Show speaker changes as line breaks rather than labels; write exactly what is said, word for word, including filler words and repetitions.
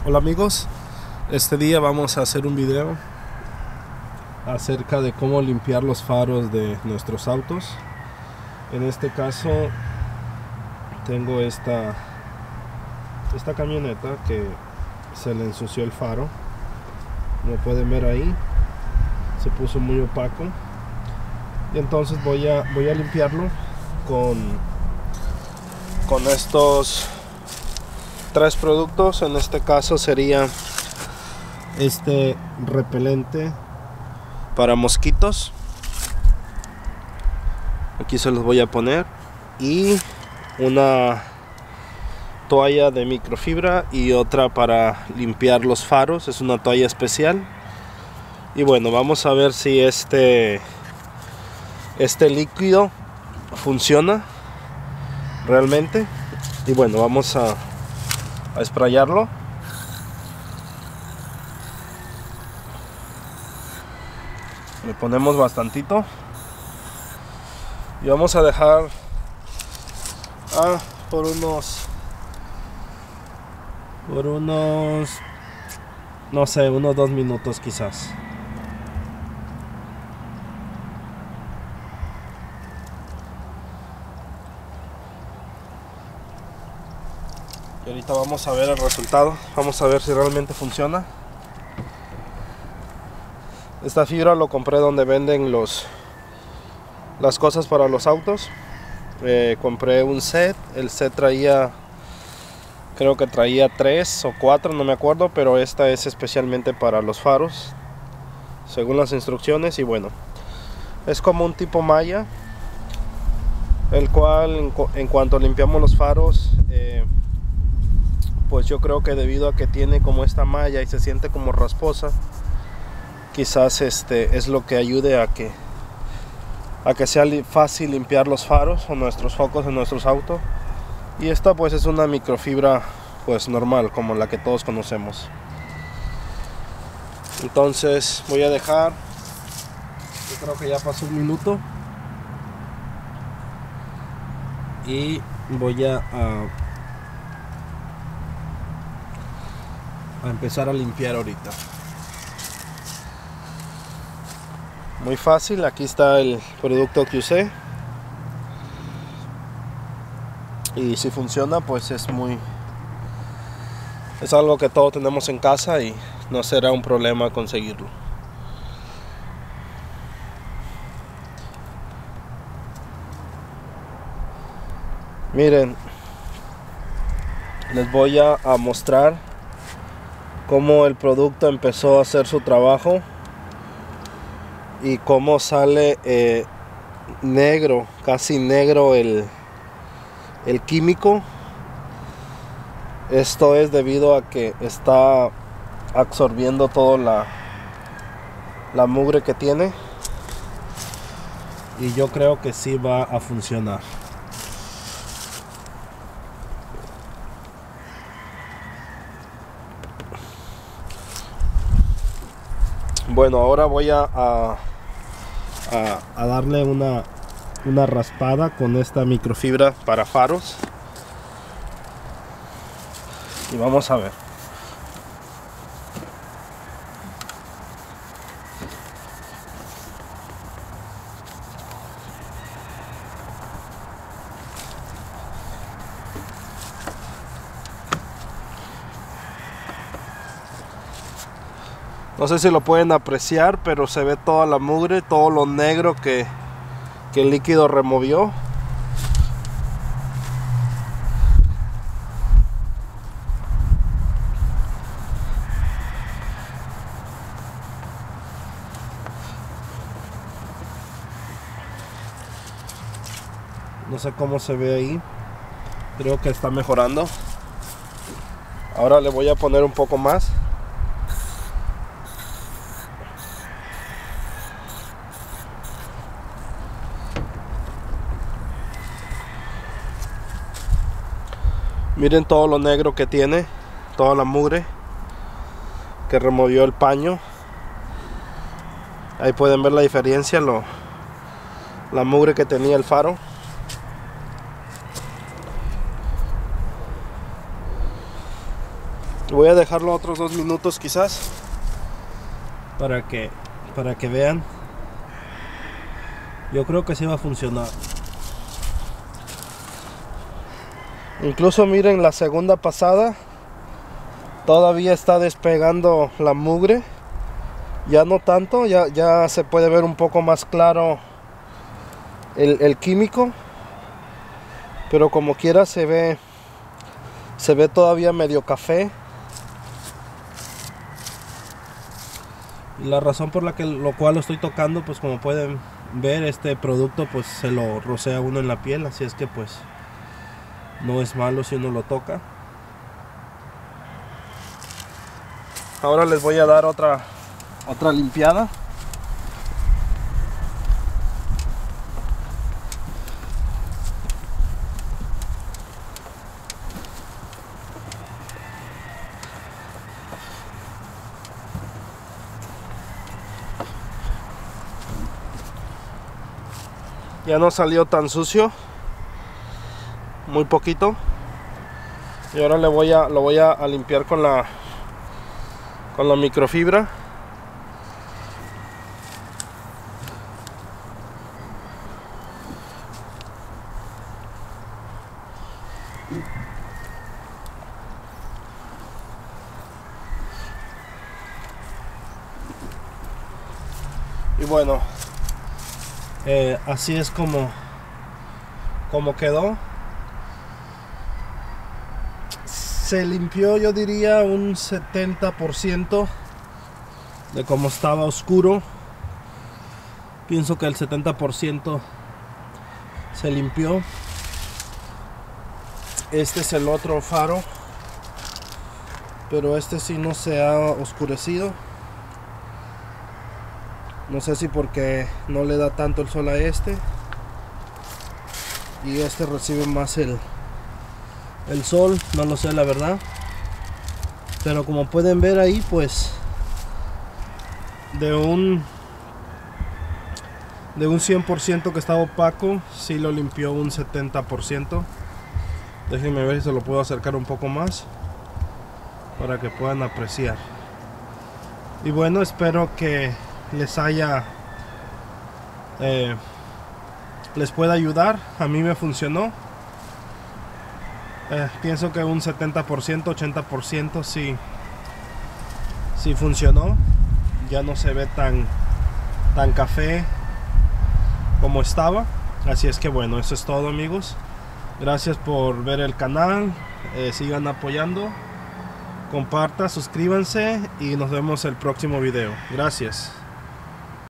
Hola amigos, este día vamos a hacer un video acerca de cómo limpiar los faros de nuestros autos. En este caso tengo esta esta camioneta que se le ensució el faro. Como pueden ver ahí, se puso muy opaco y entonces voy a voy a limpiarlo con con estos tres productos. En este caso sería este repelente para mosquitos, aquí se los voy a poner, y una toalla de microfibra y otra para limpiar los faros, es una toalla especial. Y bueno, vamos a ver si este este líquido funciona realmente. Y bueno, vamos a a sprayarlo. Le ponemos bastantito y vamos a dejar ah, por unos por unos no sé, unos dos minutos quizás. Y ahorita vamos a ver el resultado, vamos a ver si realmente funciona. Esta fibra lo compré donde venden los las cosas para los autos. Eh, compré un set, el set traía, creo que traía tres o cuatro, no me acuerdo, pero esta es especialmente para los faros, según las instrucciones. Y bueno, es como un tipo malla, el cual en, cu en cuanto limpiamos los faros, eh, pues yo creo que debido a que tiene como esta malla y se siente como rasposa, quizás este es lo que ayude a que a que sea fácil limpiar los faros o nuestros focos en nuestros autos. Y esta pues es una microfibra pues normal, como la que todos conocemos. Entonces voy a dejar, yo creo que ya pasó un minuto, y voy a, a a empezar a limpiar ahorita. Muy fácil, aquí está el producto que usé, y si funciona pues es muy es algo que todos tenemos en casa y no será un problema conseguirlo. Miren, les voy a, a mostrar cómo el producto empezó a hacer su trabajo y cómo sale eh, negro, casi negro el, el químico. Esto es debido a que está absorbiendo toda la, la mugre que tiene, y yo creo que sí va a funcionar. Bueno, ahora voy a, a, a, a darle una, una raspada con esta microfibra para faros. Y vamos a ver. No sé si lo pueden apreciar, pero se ve toda la mugre, todo lo negro que, que el líquido removió. No sé cómo se ve ahí, creo que está mejorando. Ahora le voy a poner un poco más. Miren todo lo negro que tiene, toda la mugre que removió el paño. Ahí pueden ver la diferencia, lo, la mugre que tenía el faro. Voy a dejarlo otros dos minutos quizás para que para que vean. Yo creo que sí va a funcionar. Incluso miren, la segunda pasada todavía está despegando la mugre. Ya no tanto, ya, ya se puede ver un poco más claro el, el químico, pero como quiera se ve se ve todavía medio café. Y la razón por la que lo cual lo estoy tocando, pues como pueden ver, este producto pues se lo rocea uno en la piel, así es que pues no es malo si uno lo toca. Ahora les voy a dar otra otra limpiada. Ya no salió tan sucio, muy poquito. Y ahora le voy a lo voy a, a limpiar con la con la microfibra. Y bueno, eh, así es como como quedó. Se limpió, yo diría, un setenta por ciento de cómo estaba oscuro. Pienso que el setenta por ciento se limpió. Este es el otro faro, pero este sí no se ha oscurecido. No sé si porque no le da tanto el sol a este y este recibe más el el sol, no lo sé la verdad, pero como pueden ver ahí, pues de un de un cien por ciento que estaba opaco, sí lo limpió un setenta por ciento. Déjenme ver si se lo puedo acercar un poco más para que puedan apreciar. Y bueno, espero que les haya eh, les pueda ayudar. A mí me funcionó. Eh, pienso que un setenta por ciento, ochenta por ciento sí, sí funcionó. Ya no se ve tan, tan café como estaba. Así es que bueno, eso es todo, amigos. Gracias por ver el canal. Eh, sigan apoyando. Compartan, suscríbanse y nos vemos el próximo video. Gracias.